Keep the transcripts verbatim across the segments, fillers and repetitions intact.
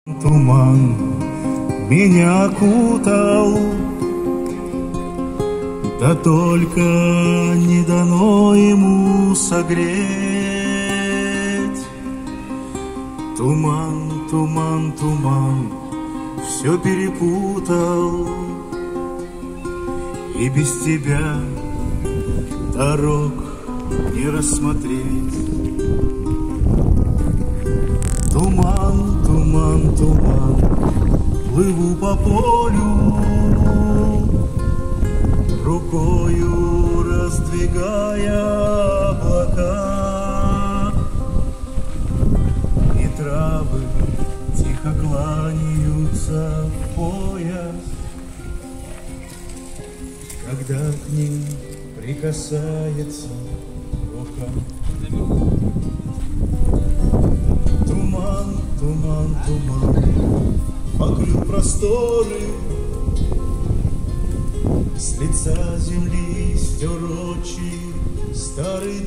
Туман меня окутал, да только не дано ему согреть. Туман, туман, туман, все перепутал, и без тебя дорог не рассмотреть. Туман, туман, туман, плыву по полю, рукою раздвигая облака, и травы тихо кланяются в пояс, когда к ним прикасается рука. Туман, туман, туман, покрыл просторы, с лица земли стер отчий старый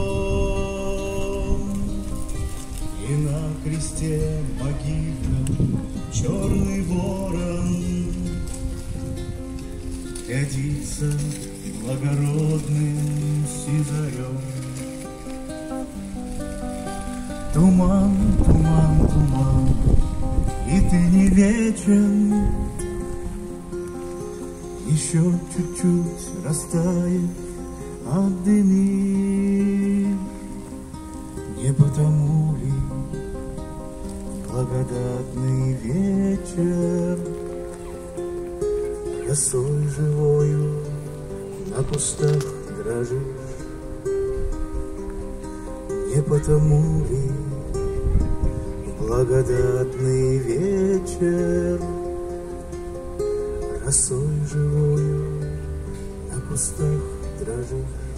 дом, и на кресте могильном черный ворон глядится благородным сизарем. Туман, туман, туман, и ты не вечен, еще чуть-чуть растает, отдымит. Не потому ли благодатный вечер росой живою на кустах дрожишь? Не потому ли благодатный вечер росой живою на кустах дрожишь?